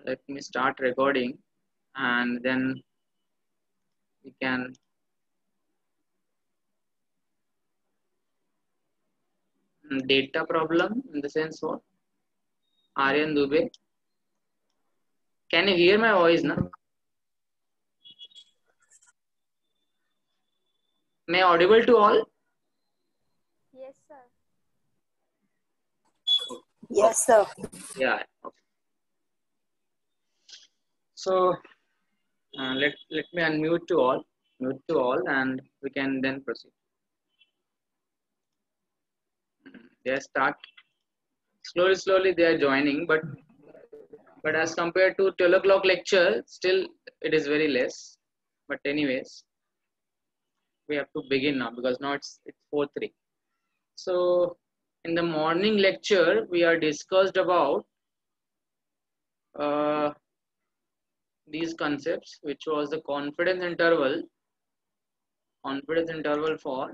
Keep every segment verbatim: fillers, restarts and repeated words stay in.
let me start recording, and then we can data problem in the sense what? Aryan Dubey. Can you hear my voice now? Am I audible to all? Yes, sir. Yes, sir. Yeah. Okay. So uh, let let me unmute to all, mute to all, and we can then proceed. They start slowly, slowly. They are joining, but but as compared to twelve o'clock lecture, still it is very less. But anyways, we have to begin now because now it's it's four three. So in the morning lecture, we are discussed about uh, these concepts, which was the confidence interval, confidence interval for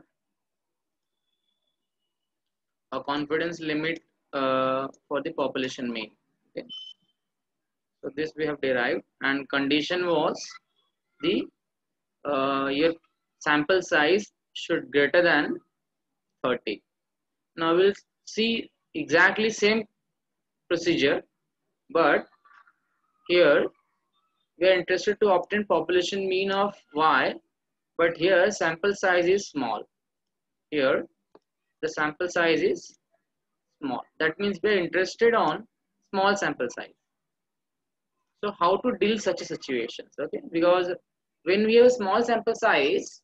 a confidence limit uh, for the population mean. Okay. So this we have derived, and condition was the uh, your sample size should greater than thirty. Now we'll see exactly same procedure, but here we are interested to obtain population mean of Y, but here sample size is small. Here the sample size is small. That means we are interested on small sample size. So how to deal such a situations? Okay, because when we have small sample size,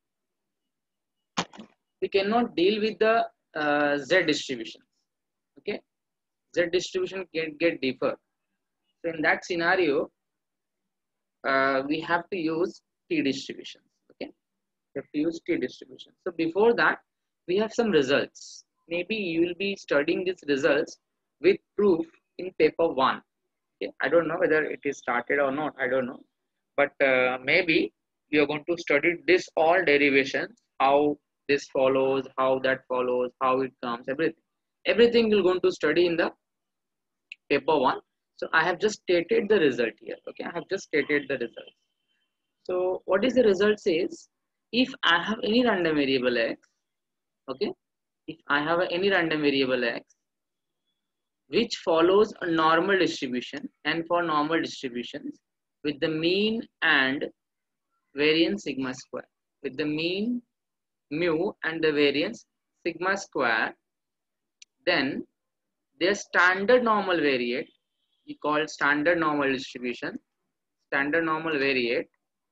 we cannot deal with the uh, Z distribution. Okay, Z distribution can get differ. So in that scenario, uh, we have to use T distributions. Okay, we have to use T distribution. So before that, we have some results. Maybe you will be studying these results with proof in paper one. Okay, I don't know whether it is started or not. I don't know, but uh, maybe you are going to study this all derivations, how this follows, how that follows, how it comes, everything. Everything you're going to study in the paper one. So I have just stated the result here. Okay, I have just stated the result. So what is the result says? If I have any random variable x, okay, if I have any random variable x which follows a normal distribution, and for normal distributions with the mean and variance sigma square, with the mean mu and the variance sigma square, then their standard normal variate, we call standard normal distribution, standard normal variate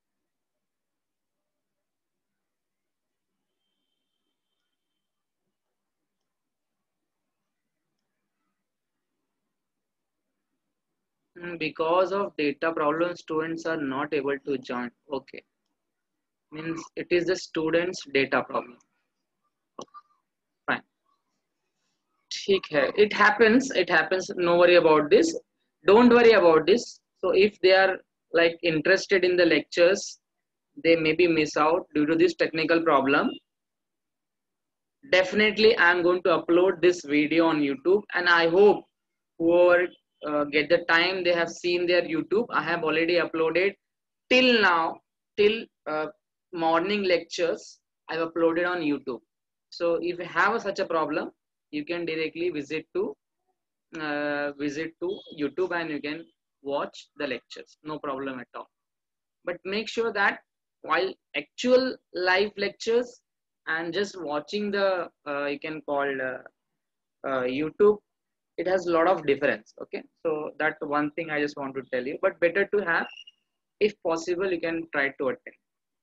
because of data problem students are not able to join. Okay, means it is the students data problem. Fine. ठीक है. It happens, it happens, no worry about this, don't worry about this. So if they are like interested in the lectures, they maybe miss out due to this technical problem. Definitely I am going to upload this video on YouTube, and I hope whoever uh, get the time, they have seen their YouTube. I have already uploaded till now, till uh, morning lectures I have uploaded on YouTube. So if you have a, such a problem, you can directly visit to uh, visit to YouTube and you can watch the lectures, no problem at all. But make sure that while actual live lectures and just watching the uh, you can call uh, uh, YouTube, it has a lot of difference. Okay, so that's one thing I just want to tell you, but better to have, if possible you can try to attend.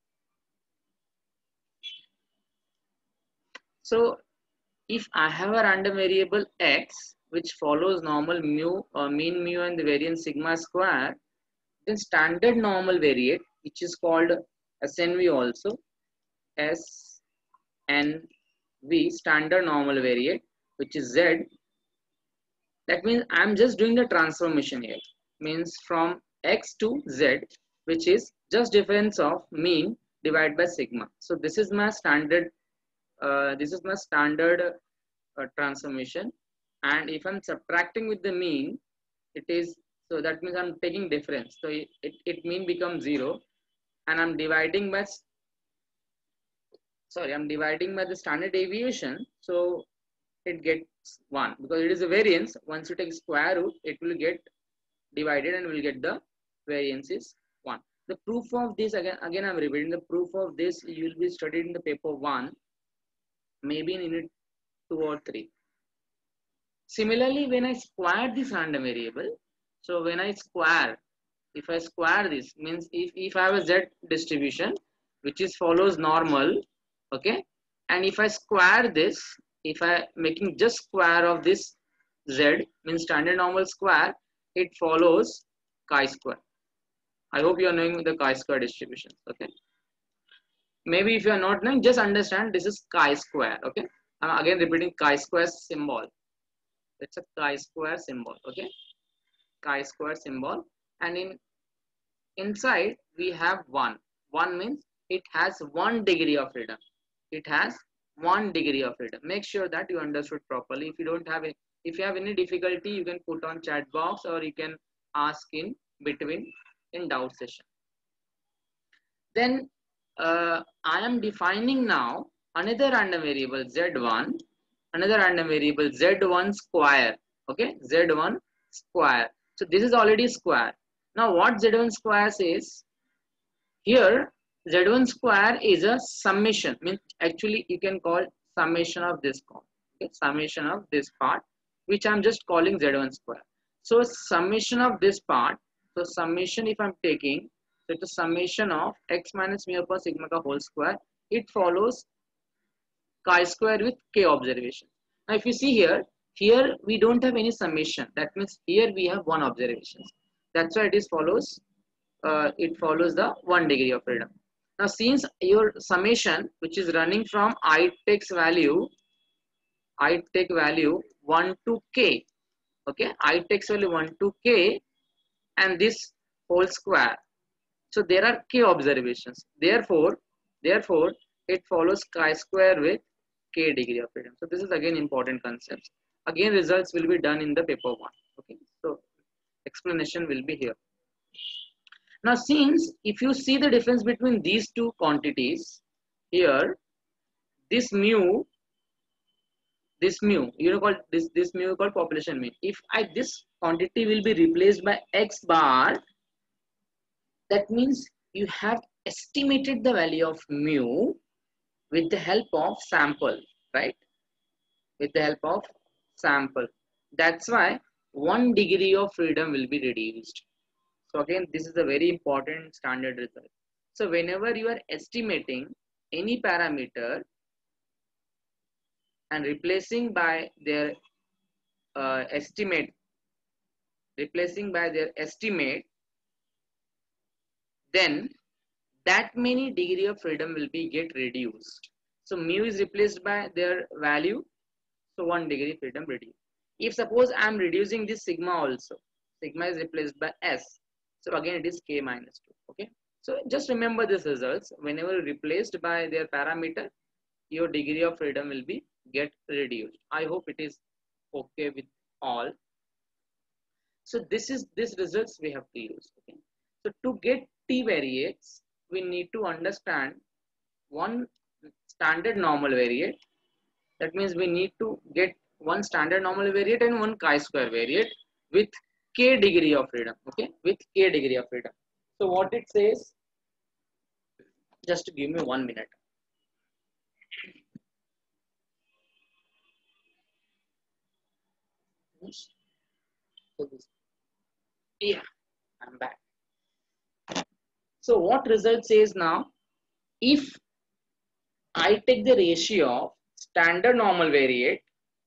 So if I have a random variable x which follows normal mu, uh, mean mu and the variance sigma square, then standard normal variate, which is called S N V also, S N V, standard normal variate, which is Z. That means I'm just doing the transformation here, means from x to z, which is just difference of mean divided by sigma. So this is my standard uh, this is my standard uh, transformation, and if I'm subtracting with the mean, it is So that means I'm taking difference. So it, it, it mean becomes zero, and I'm dividing by, sorry, I'm dividing by the standard deviation. So it gets one because it is a variance. Once you take square root, it will get divided and we'll get the variance is one. The proof of this, again, again I'm repeating, the proof of this you will be studied in the paper one, maybe in unit two or three. Similarly, when I square this random variable, so when I square, if I square this, means if, if I have a z distribution, which is follows normal, okay, and if I square this, if I making just square of this z, means standard normal square, it follows chi-square. I hope you are knowing the chi-square distribution, okay. Maybe if you are not knowing, just understand this is chi-square, okay. I'm again repeating chi-square symbol. It's a chi-square symbol, okay, chi-square symbol, and in inside we have one. One means it has one degree of freedom. It has one degree of freedom. Make sure that you understood properly. If you don't have it, if you have any difficulty, you can put on chat box or you can ask in between in doubt session. Then uh, I am defining now another random variable z one, another random variable z one square, okay, z one square. So this is already square. Now what z one square says, here z one square is a summation, means actually you can call summation of this part, okay, summation of this part, which I'm just calling z one square. So summation of this part, so summation if I'm taking, so it's a summation of x minus mu upon sigma ka whole square. It follows chi-square with k observation. Now if you see here, here we don't have any summation. That means here we have one observation. That's why it is follows. Uh, it follows the one degree of freedom. Now since your summation, which is running from I takes value, I take value one to k. Okay, I takes value one to k, and this whole square. So there are k observations. Therefore, therefore it follows chi-square with k degree of freedom. So this is again important concepts. Again, results will be done in the paper one. Okay, so explanation will be here. Now, since if you see the difference between these two quantities, here this mu, this mu, you know, called this this mu called population mean. If I this quantity will be replaced by x bar, that means you have estimated the value of mu with the help of sample, right? With the help of sample. That's why one degree of freedom will be reduced. So again, this is a very important standard result. So whenever you are estimating any parameter and replacing by their uh, estimate, replacing by their estimate, then that many degree of freedom will be get reduced. So mu is replaced by their value, so one degree freedom reduced. If suppose I am reducing this sigma also, sigma is replaced by s, so again it is k minus two. Okay, so just remember these results. Whenever replaced by their parameter, your degree of freedom will be get reduced. I hope it is okay with all. So this is this results we have to use. Okay, so to get t variates, we need to understand one standard normal variate. That means we need to get one standard normal variate and one chi-square variate with k degree of freedom. Okay, with k degree of freedom. So what it says, just give me one minute. Yeah, I'm back. So what result says now, if I take the ratio of standard normal variate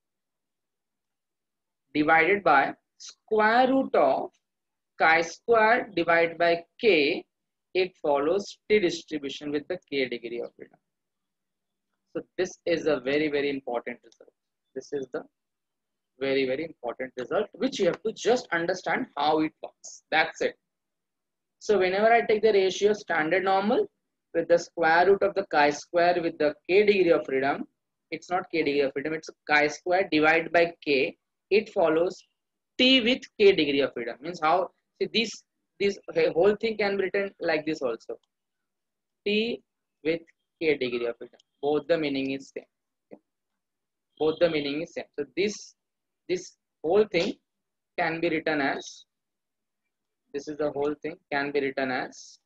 divided by square root of chi-square divided by k, it follows t distribution with the k degree of freedom. So this is a very very important result. This is the very very important result which you have to just understand how it works. That's it. So whenever I take the ratio standard normal with the square root of the chi-square with the k degree of freedom, it's not k degree of freedom, it's chi-square divided by k, it follows T with K degree of freedom. Means how, see this, this whole thing can be written like this also. T with K degree of freedom. Both the meaning is same. Okay. Both the meaning is same. So this, this whole thing can be written as, this is the whole thing can be written as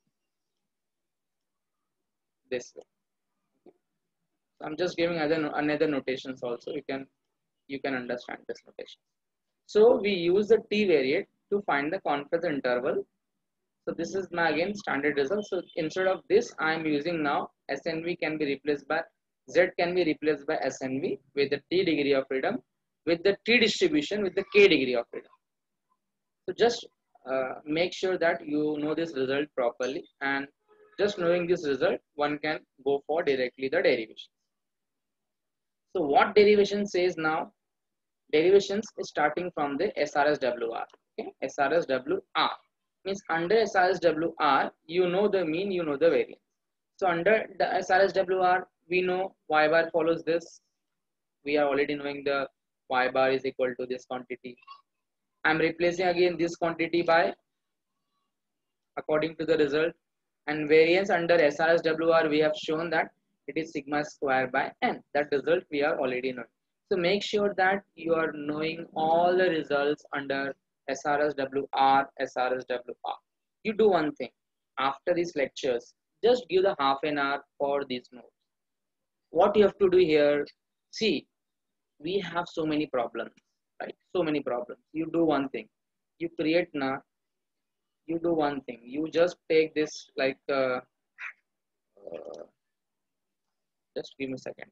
this way. So I'm just giving other another notations also. You can you can understand this notation. So we use the T variate to find the confidence interval. So this is my again standard result. So instead of this, I am using now S N V can be replaced by Z can be replaced by S N V with the T degree of freedom, with the T distribution with the K degree of freedom. So just uh, make sure that you know this result properly, and just knowing this result, one can go for directly the derivation. So what derivation says now? Derivations is starting from the S R S W R. Okay, S R S W R means under S R S W R, you know the mean, you know the variance. So under the S R S W R, we know y bar follows this. We are already knowing the y bar is equal to this quantity. I'm replacing again this quantity by according to the result, and variance under S R S W R, we have shown that it is sigma square by n. That result we are already knowing. So make sure that you are knowing all the results under S R S W R, S R S W R. You do one thing after these lectures, just give the half an hour for these notes. What you have to do here, see, we have so many problems, right? So many problems. You do one thing, you create na, you do one thing. You just take this like, uh, uh, just give me a second.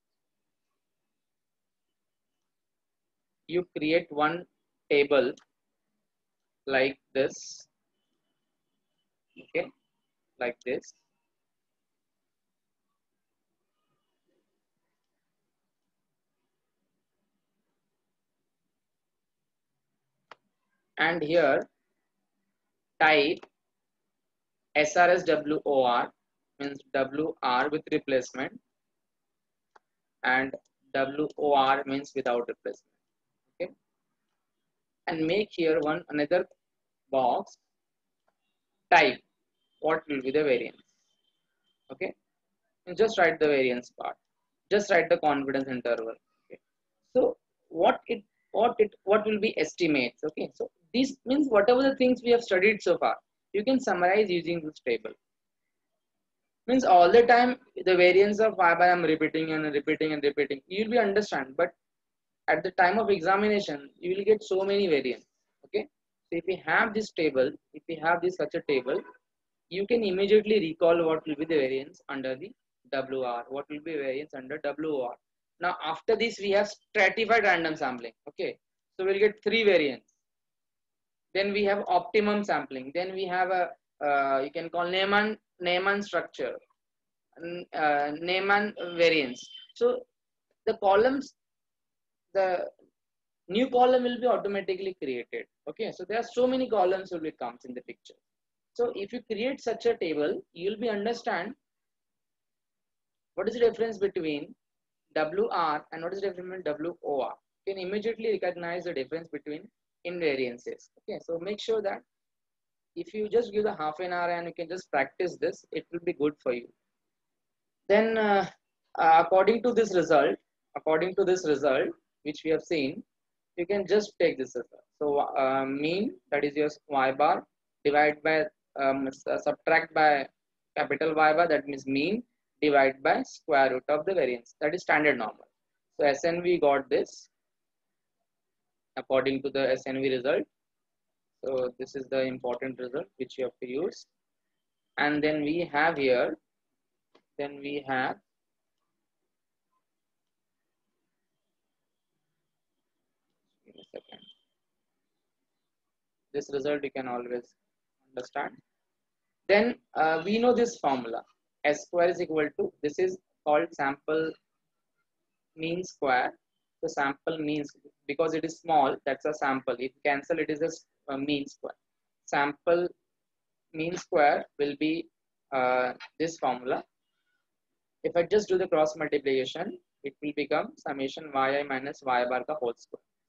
You create one table like this, okay, like this. And here type S R S W O R, means W R with replacement, and W O R means without replacement, okay, and make here one another box, type what will be the variance, okay, and just write the variance part, just write the confidence interval, okay. So what it what it what will be estimates, okay. So this means whatever the things we have studied so far, you can summarize using this table. Means all the time the variance of y bar I'm repeating and repeating and repeating, you'll be understand, but at the time of examination you will get so many variants, okay. So if we have this table, if we have this such a table, you can immediately recall what will be the variance under the W R, what will be variance under W O R. Now after this we have stratified random sampling, okay. So we'll get three variants. Then we have optimum sampling. Then we have a uh, you can call Neyman Neyman structure, uh, Neyman variance. So the columns, the new column will be automatically created, okay. So there are so many columns will be comes in the picture. So if you create such a table, you'll be understand what is the difference between W R and what is the difference between W O R. You can immediately recognize the difference between invariances, okay. So make sure that if you just give the half an hour and you can just practice this, it will be good for you. Then uh, uh, according to this result, according to this result which we have seen, you can just take this result. So uh, mean, that is your y bar, divide by um, subtract by capital Y bar, that means mean, divide by square root of the variance, that is standard normal. So S N V got this according to the S N V result. So this is the important result which you have to use. And then we have here, then we have give me a second. This result you can always understand. Then uh, we know this formula, S square is equal to, this is called sample mean square. So sample means, because it is small, that's a sample. If cancel, it is a mean square. Sample mean square will be uh, this formula. If I just do the cross multiplication, it will become summation yi minus y bar ka whole square.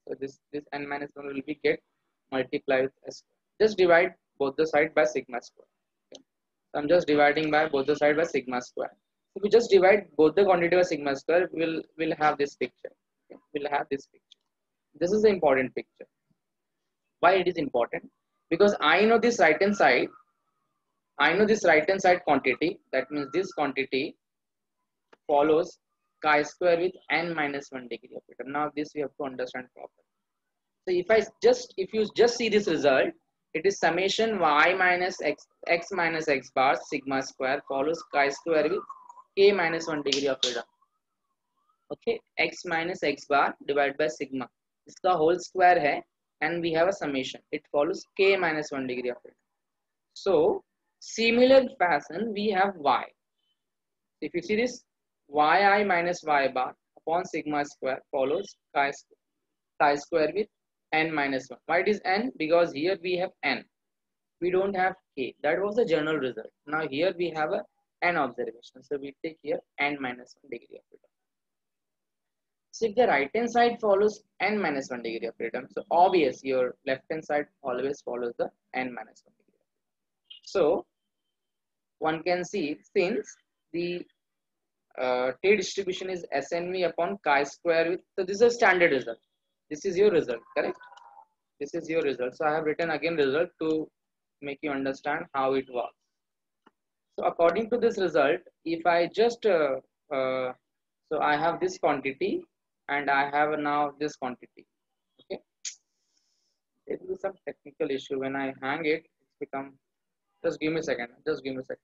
So this this n minus one will be get multiplied with s square. Just divide both the side by sigma square. Okay. So I'm just dividing by both the side by sigma square. If we just divide both the quantity by sigma square, we'll we'll have this picture. Okay. We'll have this picture. This is the important picture. Why it is important? Because I know this right hand side. I know this right hand side quantity. That means this quantity follows chi square with n minus one degree of freedom. Now this we have to understand properly. So if I just if you just see this result, it is summation y minus x x minus x bar sigma square follows chi square with k minus one degree of freedom. Okay, x minus x bar divided by sigma. इसका whole square है and we have a summation. It follows k minus one degree of freedom. So similar fashion we have y. If you see this, yi minus y bar upon sigma square follows chi square, chi square with n minus one. Why it is n? Because here we have n. We don't have k. That was the general result. Now here we have a n observation. So we take here n minus one degree of freedom. So if the right hand side follows n minus one degree of freedom, so obvious your left hand side always follows the n minus one degree of freedom. So one can see since the uh, T distribution is S N V upon chi square with, so this is a standard result. This is your result, correct? This is your result. So I have written again result to make you understand how it works. So according to this result, if I just, uh, uh, so I have this quantity and I have now this quantity, okay? There is some technical issue. When I hang it, it's become, just give me a second, just give me a second.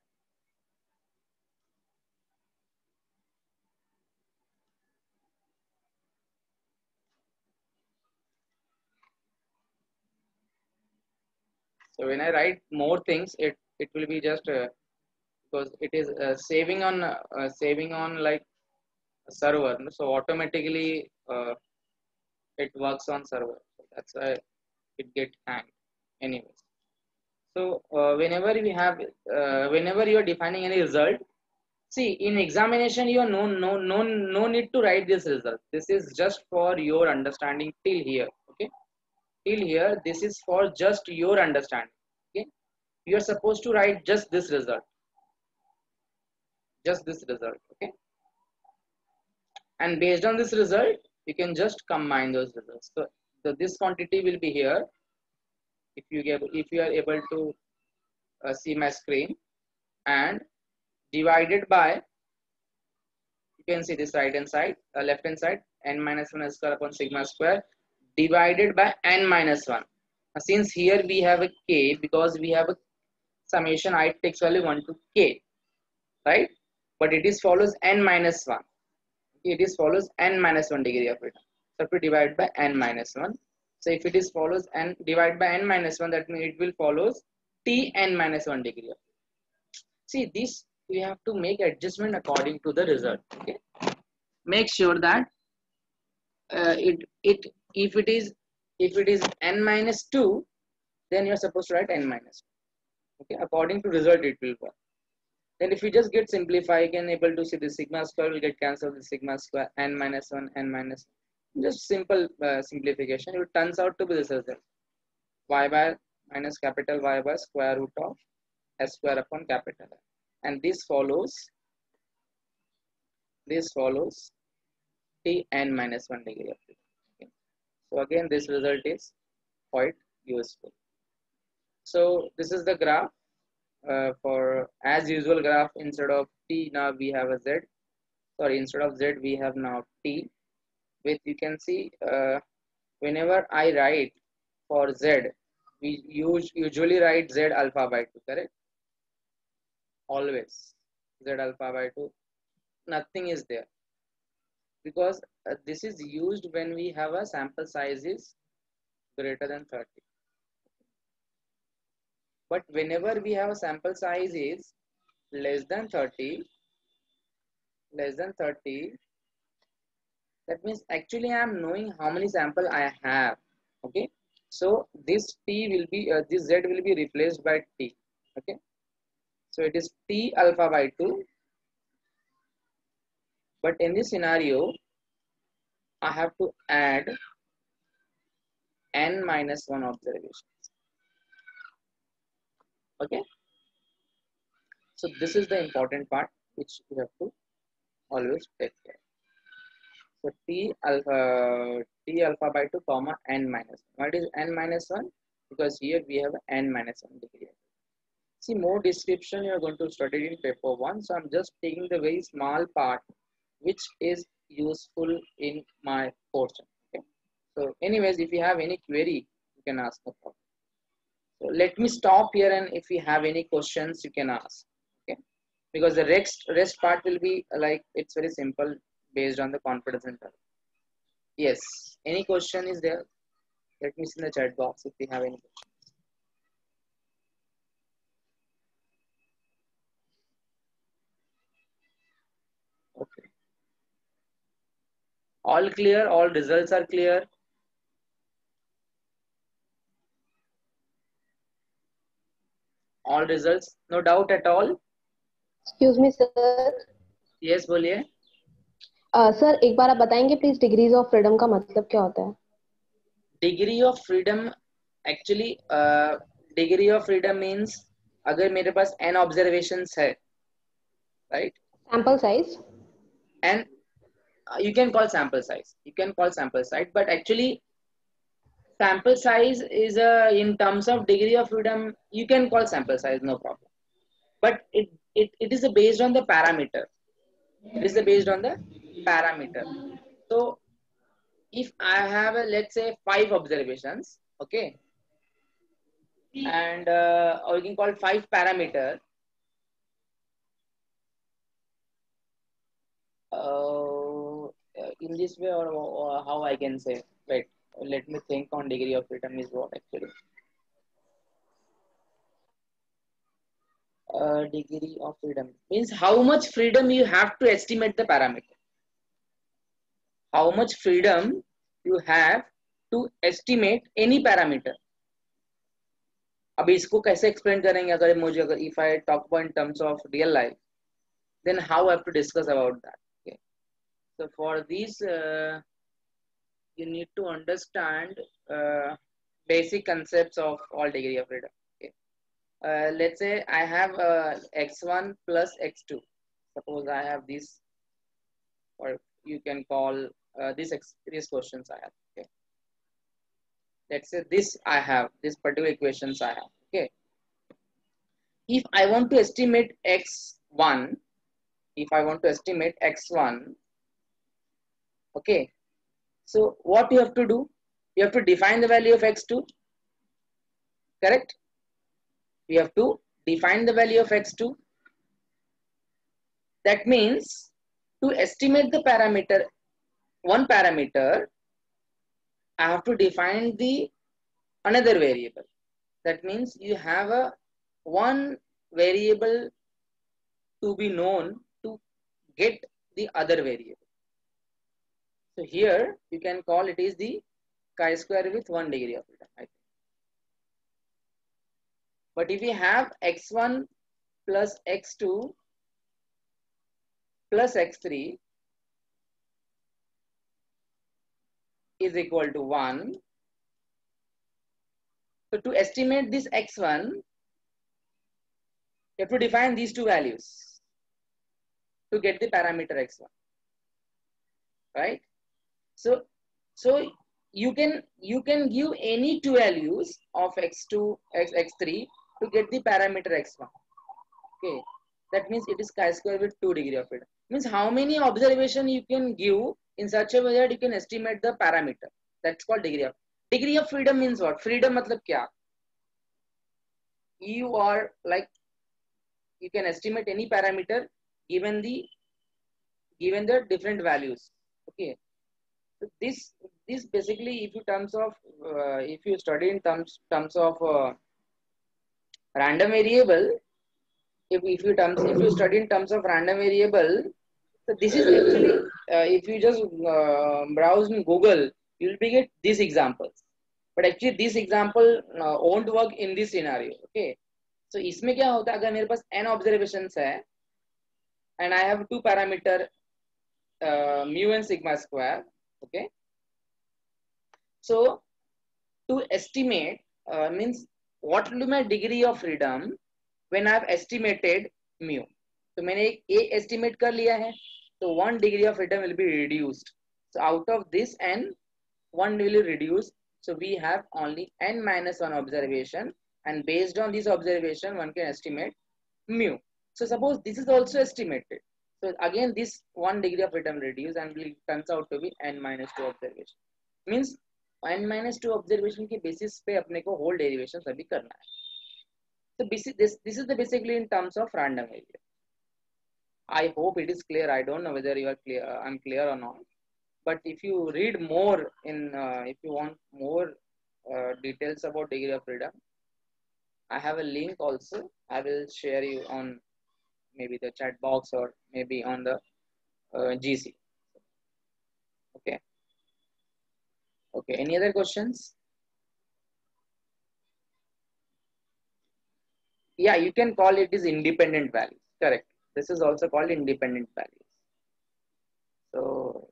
So when I write more things, it, it will be just, uh, because it is uh, saving on, uh, saving on like a server. So automatically uh, it works on server. So that's why it get hanged anyways. So uh, whenever we have, uh, whenever you are defining any result, see in examination you are no no no no need to write this result. This is just for your understanding till here. Okay, till here this is for just your understanding. Okay, you are supposed to write just this result, just this result. Okay, and based on this result, you can just combine those results. So, so this quantity will be here. If you get, if you are able to uh, see my screen, and divided by, you can see this right hand side, uh, left hand side, n minus one square upon sigma square divided by n minus one. Now, since here we have a k, because we have a summation I takes value one to k, right? But it is follows n minus one. It is follows n minus one degree of freedom. So to divide by n minus one. So if it is follows n divide by n minus one, that means it will follows t n minus one degree of freedom. See this, we have to make adjustment according to the result. Okay, make sure that uh, it it if it is if it is n minus two, then you are supposed to write n minus two. Okay, according to result it will work. Then if you just get simplify, you can able to see the sigma square will get cancelled with sigma square, n minus one, n minus one. Just simple uh, simplification. It turns out to be this result. Y bar minus capital Y bar square root of S square upon capital Y. And this follows, this follows t n minus one degree of freedom. Okay. So again, this result is quite useful. So this is the graph. Uh, for as usual graph, instead of t now we have a z, sorry, instead of z we have now t, with you can see uh, whenever I write for z, we use usually write z alpha by two, correct? Always z alpha by two, nothing is there, because uh, this is used when we have a sample size is greater than thirty. But whenever we have a sample size is less than thirty, less than thirty, that means actually I am knowing how many sample I have. Okay, so this t will be, uh, this z will be replaced by t. Okay, so it is t alpha by two. But in this scenario, I have to add n minus one observations. Okay, so this is the important part which you have to always take care. So t alpha t alpha by two comma n minus one. What is n minus one? Because here we have n minus one degree. See, more description you are going to study in paper one. So I'm just taking the very small part which is useful in my portion. Okay. So anyways, if you have any query, you can ask the problem. So let me stop here, and if you have any questions, you can ask. Okay. Because the rest rest part will be like, it's very simple based on the confidence interval. Yes. Any question is there? Let me see in the chat box if you have any question. Okay. All clear? All results are clear? All results? No doubt at all? Excuse me sir. Yes, बोलिए. Sir एक बार आप बताएंगे please degrees of freedom का मतलब क्या होता है? Degree of freedom actually degree of freedom means अगर मेरे पास n ऑब्जर्वेशंस है, right, sample size, and uh, you can call sample size, you can call sample size, but actually sample size is uh, in terms of degree of freedom, you can call sample size, no problem, but it it, it is based on the parameter, it is based on the parameter. So if I have a, let's say, five observations, okay, and uh, or you can call five parameter, uh, in this way, or, or how I can say, wait, let me think on degree of freedom is what actually. Uh, degree of freedom means how much freedom you have to estimate the parameter. How much freedom you have to estimate any parameter. अभी इसको कैसे explain करेंगे? अगर मुझे अगर if I talk about in terms of real life, then how I have to discuss about that. Okay. So for this, uh, you need to understand uh, basic concepts of all degree of freedom. Okay. Uh, let's say I have uh, x one plus x two. Suppose I have this, or you can call uh, this these questions I have. Okay. Let's say this I have, this particular equations I have. Okay. If I want to estimate x one, if I want to estimate x one, okay, so what you have to do? You have to define the value of x two, correct? We have to define the value of x two. That means to estimate the parameter, one parameter, I have to define the another variable. That means you have a one variable to be known to get the other variable. So here you can call it is the chi-square with one degree of freedom, I think. But if we have x one plus x two plus x three is equal to one. So to estimate this x one, you have to define these two values to get the parameter x one, right? So, so you can you can give any two values of x two, x, x3 to get the parameter x one. Okay, that means it is chi-square with two degree of freedom. Means how many observation you can give in such a way that you can estimate the parameter. That's called degree of degree of freedom. Means what? Freedom matlab kya? You are like, you can estimate any parameter given the given the different values. Okay, so this this basically, if you terms of uh, if you study in terms terms of uh, random variable, if if you terms if you study in terms of random variable, so this is actually uh, if you just uh, browse in Google, you will be get these examples. But actually this example uh, won't work in this scenario. Okay, so इसमें क्या होता है, अगर मेरे पास n observations है and I have two parameter uh, mu and sigma square. Okay, so to estimate uh, means what will be my degree of freedom when I have estimated mu. तो मैंने एक a estimate कर लिया है, तो one degree of freedom will be reduced. So out of this n, one will reduce. So we have only n minus one observation, and based on this observation, one can estimate mu. So suppose this is also estimated. So again, this one degree of freedom reduce and will turns out to be n minus two observation. Means n minus two observation के basis पे अपने को whole derivation सभी करना है. So this this is the basically in terms of random area. I hope it is clear. I don't know whether you are clear. Uh, I'm clear or not. But if you read more in, uh, if you want more uh, details about degree of freedom, I have a link also. I will share you on maybe the chat box or maybe on the uh, G C. Okay. Okay. Any other questions? Yeah, you can call it is independent values. Correct. This is also called independent values. So,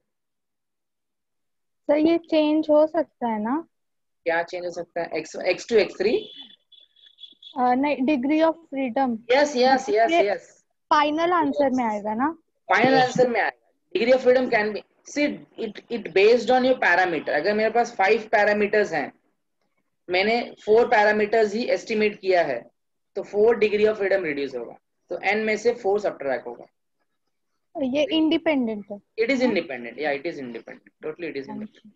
sir ये change हो सकता है ना? क्या change हो सकता है? x x two x three? uh, नहीं, degree of freedom. Yes, yes, yes, yes. Final answer में आएगा ना? फाइनल आंसर में आएगा. Degree of freedom can be see it it based on your parameter. अगर मेरे पास फाइव पैरामीटर्स हैं, मैंने फोर पैरामीटर्स ही एस्टिमेट किया है, तो four degree of freedom reduce होगा. तो n में से फोर सब्ट्रैक्ट होगा. ये इंडिपेंडेंट है. It is independent. Yeah, it is independent. Totally, it is independent.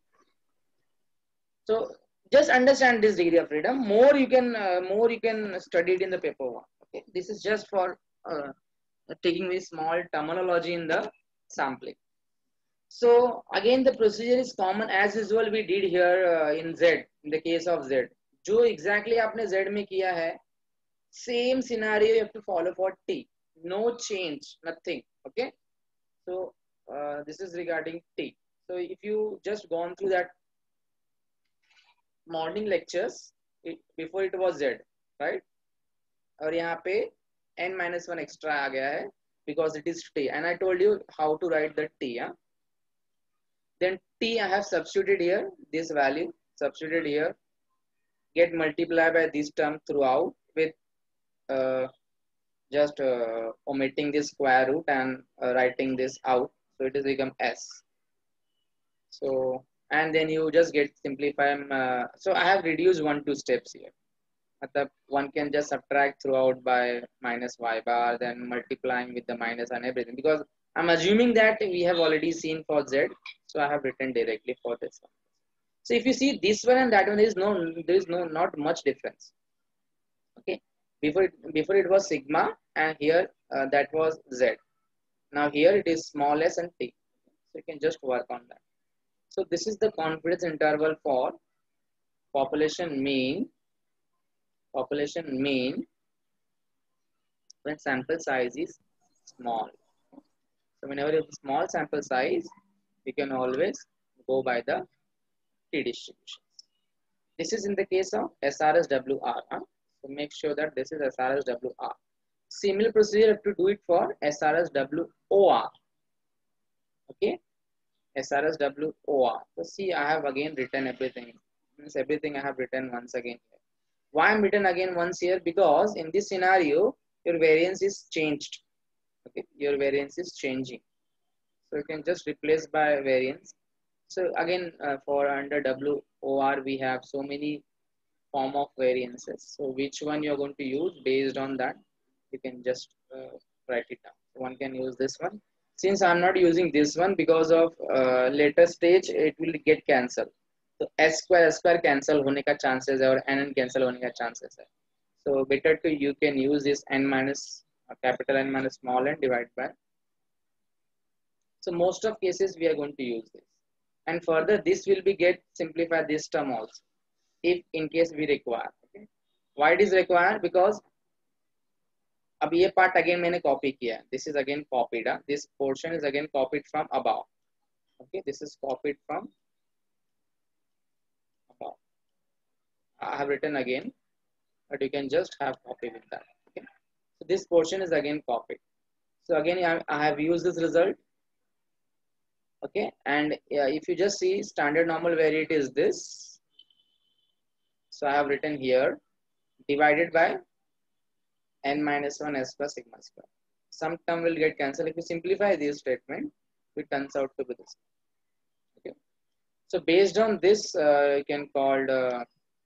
So just understand this degree of freedom. More you can, uh, more you can study it in the paper one. Okay, this is just for uh, taking a small terminology in the sampling. So again, the procedure is common as usual. We did here uh, in Z. In the case of Z, जो exactly आपने Z में किया है, same scenario you have to follow for T. No change, nothing. Okay. So uh, this is regarding T. So if you just gone through that morning lectures, it, before it was Z, right? और यहाँ पे n minus one extra आ गया है because it is T, and I told you how to write the T. Yeah? Then T I have substituted here, this value substituted here, get multiplied by this term throughout with uh, just uh, omitting this square root and uh, writing this out. So it is become S. So, and then you just get simplify. Uh, so I have reduced one, two steps here. One can just subtract throughout by minus y bar, then multiplying with the minus and everything, because I'm assuming that we have already seen for Z. So I have written directly for this one. So if you see this one and that one, there is no, there is no, not much difference. Okay. Before it, before it was sigma, and here uh, that was Z. Now here it is small s and t. So you can just work on that. So this is the confidence interval for population mean, population mean when sample size is small. So whenever you have small sample size, you can always go by the t distribution. This is in the case of S R S W R. Huh? So make sure that this is S R S W R. Similar procedure you have to do it for S R S W O R. Okay, S R S W O R. So see, I have again written everything. Means everything I have written once again here. Why I'm written again once here? Because in this scenario, your variance is changed. Okay, your variance is changing. So you can just replace by variance. So again, uh, for under W O R, we have so many form of variances. So which one you're going to use based on that, you can just uh, write it down. One can use this one. Since I'm not using this one because of uh, later stage, it will get cancelled. So s square s square cancel होने का chances है और n cancel होने का chances है. So better to you can use this n minus uh, capital N minus small n divided by. So most of cases we are going to use this, and further this will be get simplify this term also, if in case we require. Okay, why it is required? Because अब ये part again मैंने copy किया. This is again copied. Huh? This portion is again copied from above. Okay, this is copied from above. I have written again, but you can just have copy with that. Okay, so this portion is again copied. So again I, I have used this result. Okay, and yeah, if you just see standard normal variate is this, So I have written here divided by n minus one s plus sigma square. Some term will get cancelled. If you simplify this statement, it turns out to be this. Okay. So based on this, uh, you can call uh,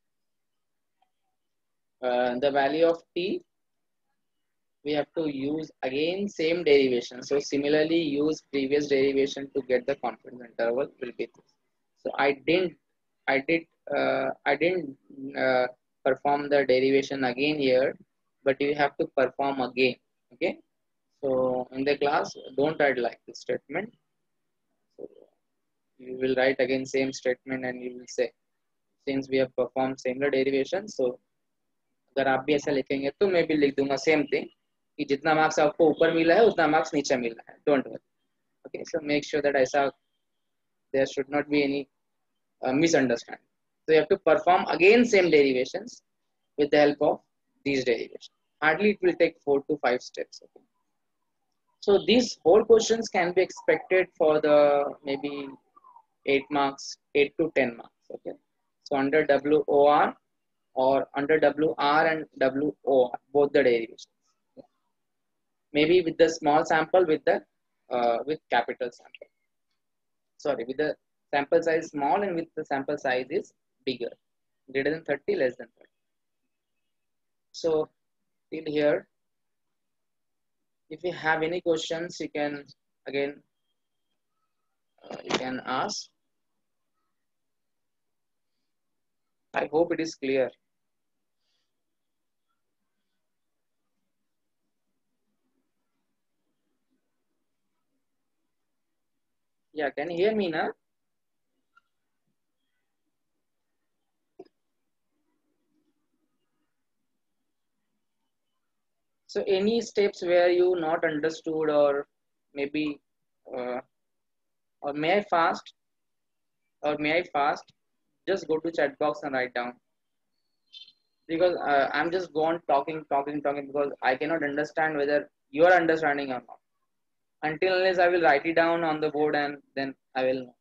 uh, the value of t. We have to use again same derivation. So similarly, use previous derivation to get the confidence interval will be this. So I didn't, I did, uh, I didn't uh, perform the derivation again here, but you have to perform again. Okay. So in the class, don't write like this statement. So you will write again same statement and you will say, since we have performed similar derivation, so अगर आप भी ऐसा लिखेंगे तो मैं भी लिख दूंगा सेम थिंग कि जितना मार्क्स आपको ऊपर मिला है उतना मार्क्स नीचे मिला है. Don't worry. Okay. So make sure that ऐसा there should not be any uh, misunderstanding. So you have to perform again same derivations with the help of these derivations. Hardly it will take four to five steps. Okay. So these whole questions can be expected for the maybe eight marks, eight to ten marks. Okay. So under W O R or under W R and W O R, both the derivations. Yeah. Maybe with the small sample, with the uh, with capital sample. Sorry, with the sample size small and with the sample size is bigger, greater than thirty, less than thirty. So till here, if you have any questions, you can again uh, you can ask. I hope it is clear. Yeah, can you hear me now? So any steps where you not understood or maybe uh, or may I fast or may I fast? Just go to chat box and write down, because uh, I'm just gone talking, talking, talking because I cannot understand whether you are understanding or not. Until unless I will write it down on the board and then I will know.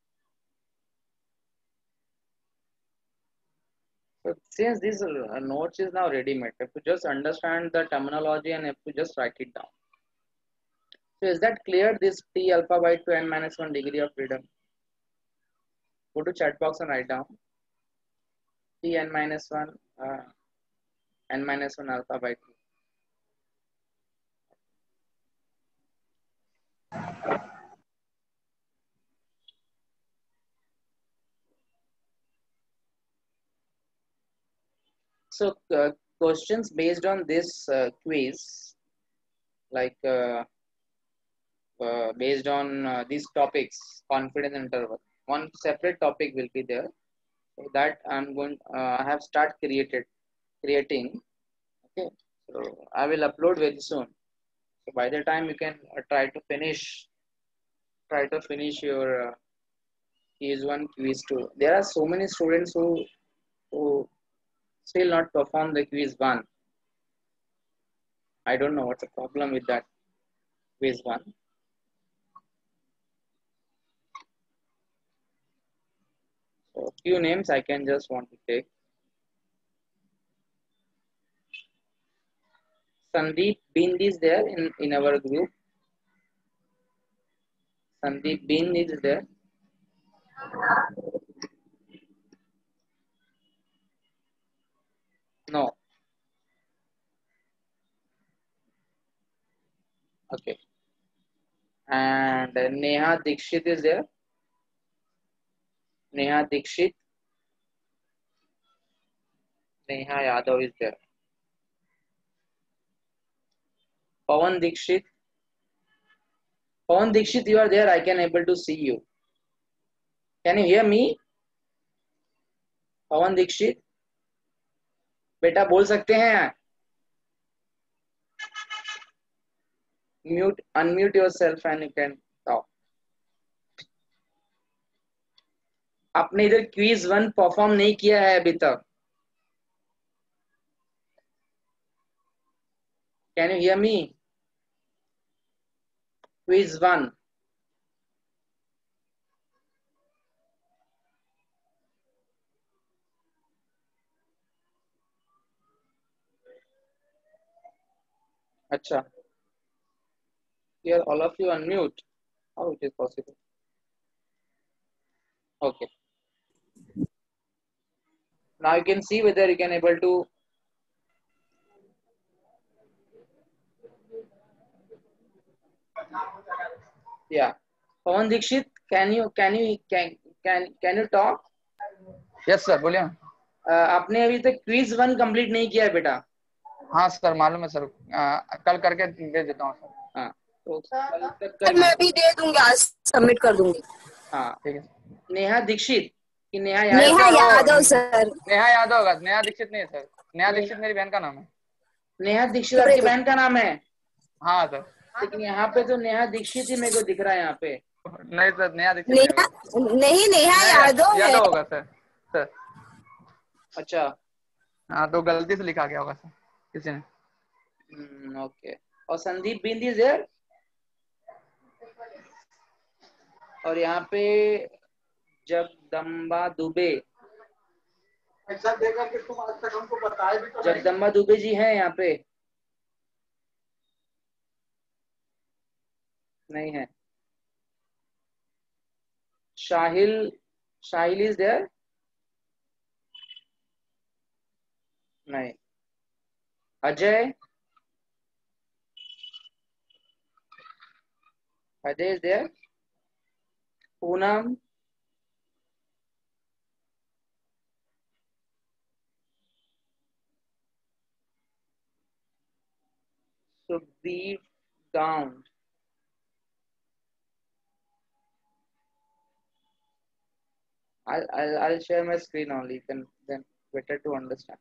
So since this uh, notes is now ready-made, if you just understand the terminology and if you just write it down. So is that clear? This T alpha by two n minus one degree of freedom. Go to chat box and write down T n minus one uh, n minus one alpha by two. So uh, questions based on this uh, quiz, like uh, uh, based on uh, these topics, confidence interval. One separate topic will be there. So that I'm going. Uh, I have start created creating. Okay. So I will upload very soon. So by the time you can uh, try to finish, try to finish your uh, quiz one, quiz two. There are so many students who who still not perform the quiz one. I don't know what's the problem with that quiz one. So few names I can just want to take. Sandeep Bind is there in, in our group. Sandeep Bind is there. No. Okay. And Neha Dikshit is there. Neha Dikshit. Neha Yadav is there. Pawan Dikshit. Pawan Dikshit, you are there. I can able to see you. Can you hear me? Pawan Dikshit. बेटा बोल सकते हैं? Mute, unmute yourself and you can talk. आपने इधर quiz one perform नहीं किया है अभी तक. Can you hear me? Quiz one. अच्छा, here all of you unmute. How it is possible? Okay. Now you can see whether you can able to. Yeah. Pawan Dikshit, can you can you can can can you talk? Yes sir बोलिए। Uh, आपने अभी तक quiz one complete नहीं किया है बेटा। हाँ sir मालूम है सर, कल करके दे देता हूँ सर। हाँ तो कल तक सर कर मैं भी दे दूंगी, आज सबमिट कर दूंगी। हाँ ठीक है। नेहा दीक्षित कि नेहा यादव? नेहा सर, वो यादव सर। नेहा यादव होगा, नेहा दीक्षित नहीं है सर। नेहा दीक्षित मेरी बहन का नाम है। नेहा दीक्षित आपकी बहन का नाम है? हाँ सर। लेकिन यहाँ पे तो नेहा दीक्षित ही मेरे को दिख रहा है यहाँ पे। नहीं सर, नेहा दीक्षित नहीं नेहा होगा। नहीं, नेहा नेहा यादव है। यादव होगा सर। सर अच्छा, हाँ तो गलती से लिखा गया होगा सर किसी ने। Hmm, okay. और संदीप बिंदी देर, और यहाँ पे जगदम्बा दुबे। ऐसा देकर के तुम आज तक हमको बताए भी तो नहीं। जगदम्बा दुबे जी हैं यहाँ पे? नहीं है। Shahil, Shahil is there? नहीं। Ajay, Ajay is there? Poonam, Sukhdeep Gaun, I'll, I'll I'll share my screen only, then then better to understand.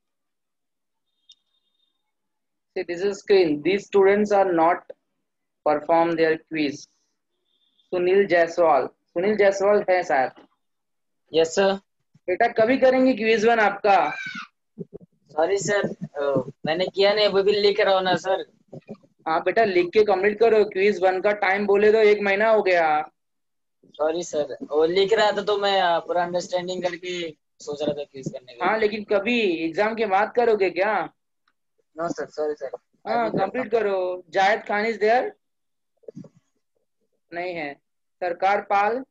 See, this is screen. These students are not perform their quiz. Sunil Jaiswal, Sunil Jaiswal है शायद। Yes sir. बेटा कभी करेंगे क्विज वन आपका? Sorry sir, मैंने किया नहीं, अभी भी लिख रहा हूँ ना सर। हाँ बेटा लिख के कंप्लीट करो। क्विज वन का टाइम बोले तो एक महीना हो गया। सॉरी सर, वो लिख रहा था तो मैं पूरा अंडरस्टैंडिंग करके सोच रहा था क्विज करने का। हाँ लेकिन कभी एग्जाम के बाद करोगे क्या? No sir, sorry sir. हाँ कंप्लीट करो। Zaid Khan is there? नहीं है। सरकार पाल?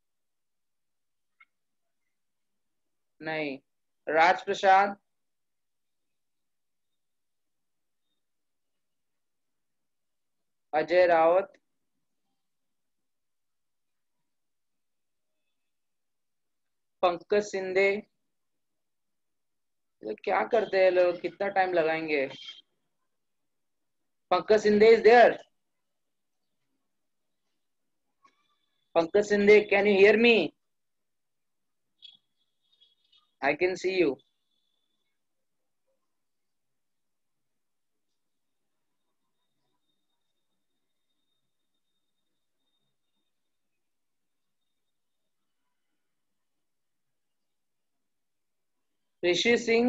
नहीं। राज प्रसाद? अजय रावत? पंकज सिंधे? तो क्या करते हैं लोग, कितना टाइम लगाएंगे? Pankaj Sindhe is there? Pankaj Sindhe, can you hear me? I can see you. Rishi Singh,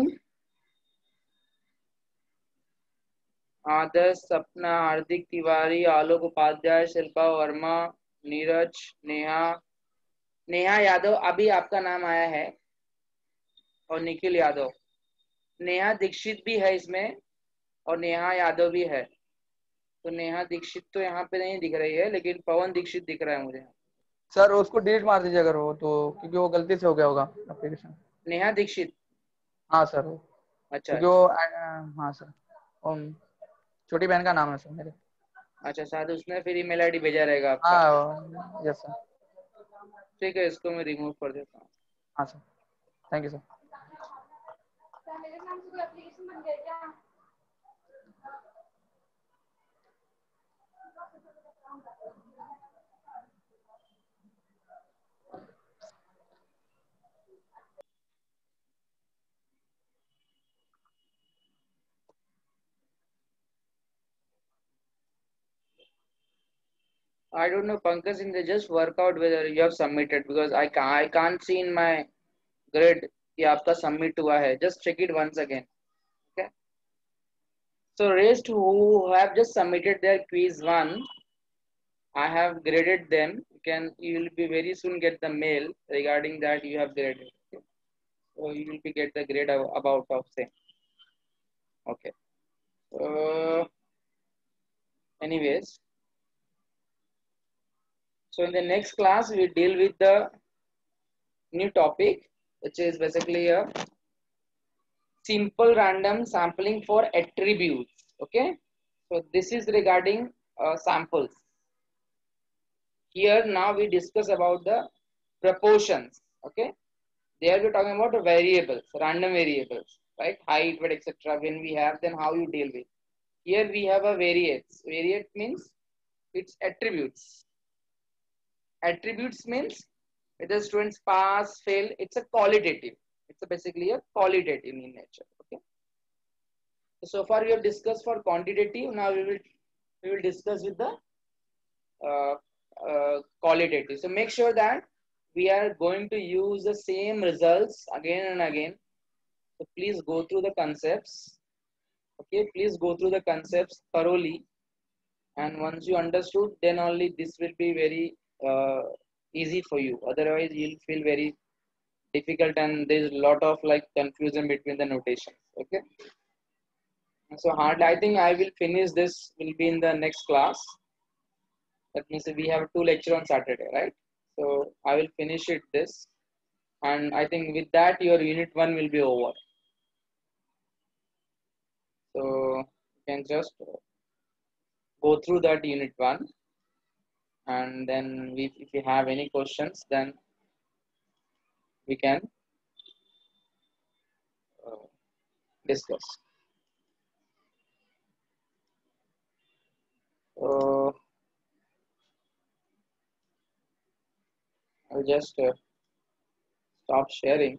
Adarsh, Sapna, Hardik Tiwari, आलोक उपाध्याय, शिल्पा वर्मा, नीरज, नेहा, नेहा यादव अभी आपका नाम आया है, और निखिल यादव। नेहा दीक्षित भी है इसमें और नेहा यादव भी है। तो नेहा दीक्षित तो यहाँ पे नहीं दिख रही है, लेकिन पवन दीक्षित दिख रहा है मुझे। सर उसको डिलीट मार दीजिए अगर हो तो, क्योंकि वो गलती से हो गया होगा एप्लीकेशन। नेहा दीक्षित? हाँ सर। अच्छा क्योंकि वो हाँ सर, छोटी बहन का नाम है सर मेरे। अच्छा, शायद उसने फिर ईमेल आईडी भेजा रहेगा आपका। हाँ यस सर। ठीक है, इसको मैं रिमूव कर देता हूँ। हाँ सर, थैंक यू सर। मेरे नाम से कोई एप्लीकेशन बन गया क्या? I don't know, Pankaj, in the just work out whether you have submitted, because I can't I can't see in my grid कि आपका submit हुआ है. Just check it once again. Okay. So rest who have just submitted their quiz one, I have graded them. You can you will be very soon get the mail regarding that you have graded. Okay. So you will be get the grade about of same. Okay. Uh, anyways. So in the next class, we deal with the new topic, which is basically a simple random sampling for attributes. Okay, so this is regarding uh, samples. Here now we discuss about the proportions. Okay, there we're talking about the variables, random variables, right? Height, weight, et cetera. When we have, then how you deal with. Here we have a variates. Variate means its attributes. Attributes means whether students pass, fail. It's a qualitative. It's a basically a qualitative in nature. Okay. So, so far we have discussed for quantitative. Now we will we will discuss with the uh, uh, qualitative. So make sure that we are going to use the same results again and again. So please go through the concepts. Okay, please go through the concepts thoroughly. And once you understood, then only this will be very uh, easy for you. Otherwise, you'll feel very difficult and there's a lot of like confusion between the notations. Okay. So hard. I think I will finish this. Will be in the next class. That means we have two lecture on Saturday, right? So I will finish it this, and I think with that your unit one will be over. So you can just go through that unit one, and then we, if you have any questions, then we can uh, discuss. So I'll just uh, stop sharing.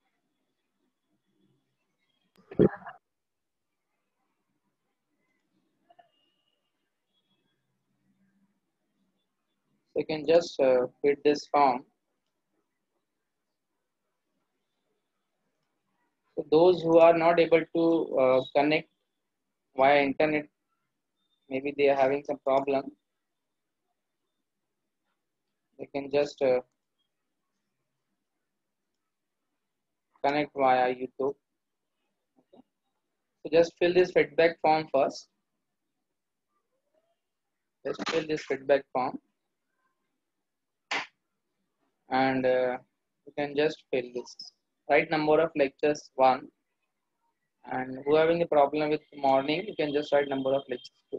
So you can just uh, fill this form. So those who are not able to uh, connect via internet, maybe they are having some problem. They can just uh, connect via YouTube. Okay. So just fill this feedback form first. Just fill this feedback form, and uh, you can just fill this. Write number of lectures one, and who having a problem with morning, you can just write number of lectures two.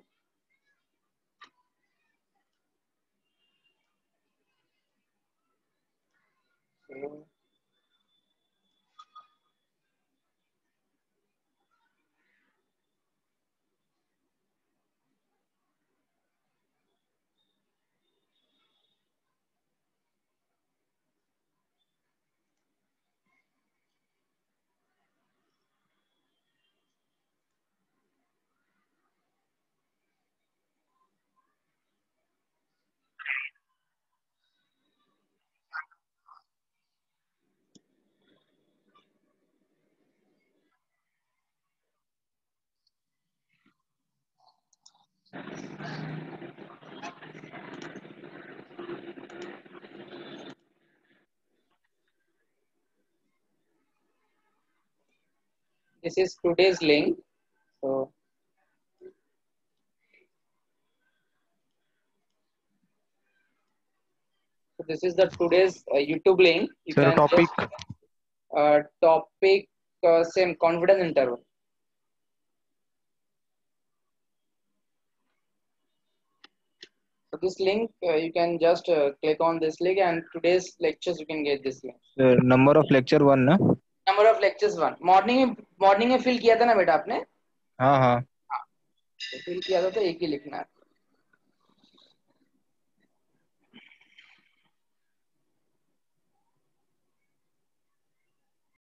So, this is today's link. So So this is the today's uh, YouTube link. You Sir, can topic. just, uh, topic uh, same confidence interval. So this link uh, you can just uh, click on this link, and today's lectures you can get this link. Sir, number of lecture one ना? Number of lectures one. Morning में morning में fill किया था ना बेटा आपने? हाँ हाँ. fill किया था तो एक ही लिखना है.